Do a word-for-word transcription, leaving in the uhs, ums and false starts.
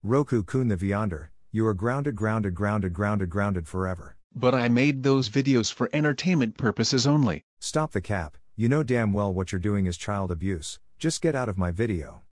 Roku Kun The Vyonder, you are grounded grounded grounded grounded grounded forever. But I made those videos for entertainment purposes only. Stop the cap, you know damn well what you're doing is child abuse, just get out of my video.